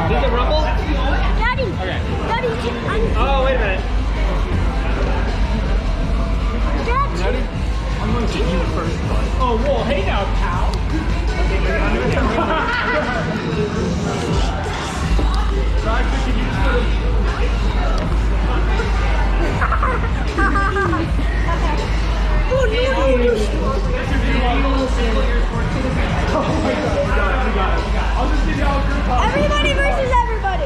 Does it rumble? Daddy! Okay. Daddy! Oh, wait a minute. Daddy! I'm going to you first, bud. Oh, whoa, hey now, pal. Everybody versus everybody.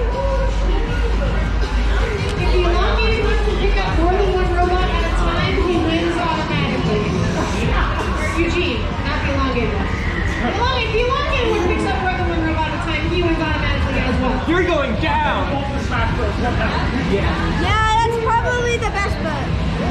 If the elongated wants to pick up more than one robot at a time, he wins automatically. Or Eugene, not the elongated one. If the elongated one picks up more than one robot at a time, he wins automatically as well. You're going down. Yeah. Yeah, that's probably the best bet.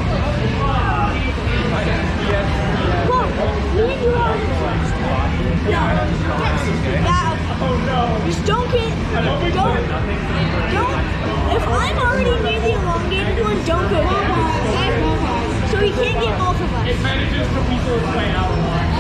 Whoa, me and you are first. Yeah. Oh no. Just don't get, don't. If I'm already near the elongated one, don't go down. So he can't get both of us. It manages to weasel its way out.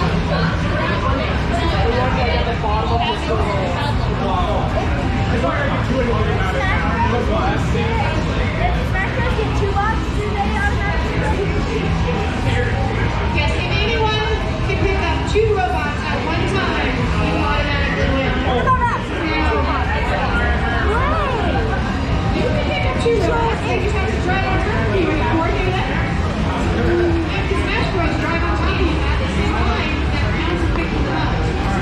The one like at the bottom of the circle. It's not going to do anything about it now. If Smash Bros get 2 bucks, do they automatically? Yes, if anyone can pick up 2 robots at one time, you automatically win. What about us? You can pick up 2 robots, they just have to drive on top of you. Are you coordinated that? If the Smash Bros drive on top of you at the same time, that counts as picking them up.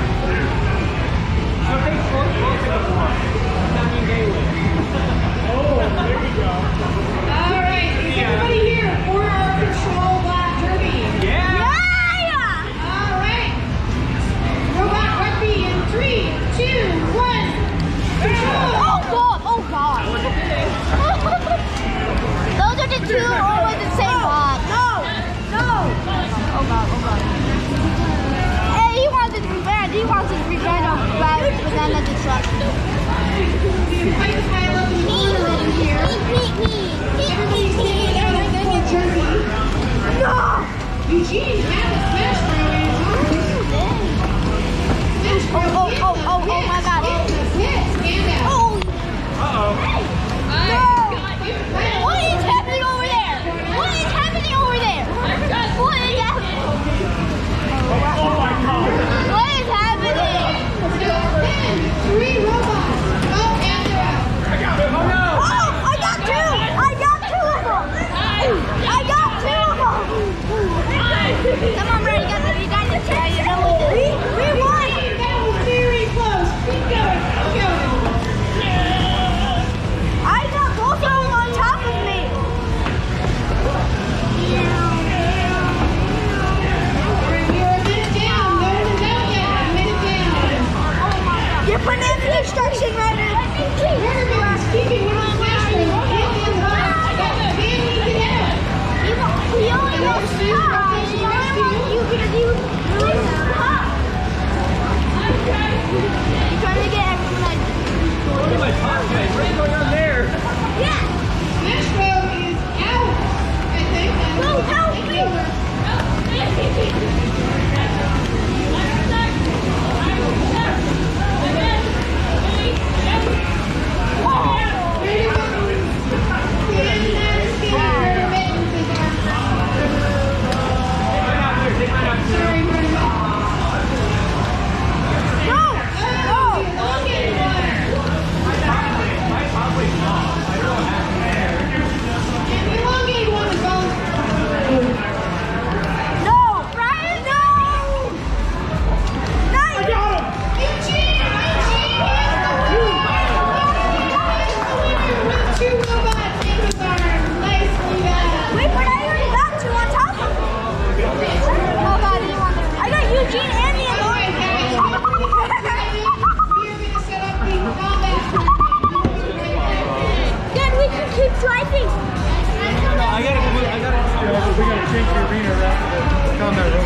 So they both pick up one. That means they win. Oh, there we go. Alright, is everybody here for our control derby? Yeah. Alright. Robot rugby in 3, 2, 1. Control! Oh god! Oh god! Those are the 2 always the same bot. No! No! Oh god! Oh god! Hey, he wants his revenge. He wants his revenge on banana destruction. Fight the pile up in the corner over here. Everybody's taking out a full derby. No! Eugene has a Smash Bros in his arms. Smash Bros Oh my god! Stand out. Oh! Uh-oh. No! What is happening over there? What is happening over there? What is happening? Oh my god. What is happening? So then, 3 robots. Oh, and they're out. I got it. Oh no. Oh! I got 2! I got 2 of them! I got 2 of them! Come on, bro. You got this. You know what this is. We won! That was very close. Keep going. Keep going. I got both of them on top of me. You're a minute down. No one is out yet. A minute down. You're putting in destruction right now. Everyone's keeping with the Smash Bros. Get in line. Can he get out? He only wants to. He only wants you to do really stop. He's trying to get everyone like. What am I talking about? What's going on there? Yeah. Smash Bros. is out. I think. No, help me. We gotta change the arena around the combat room.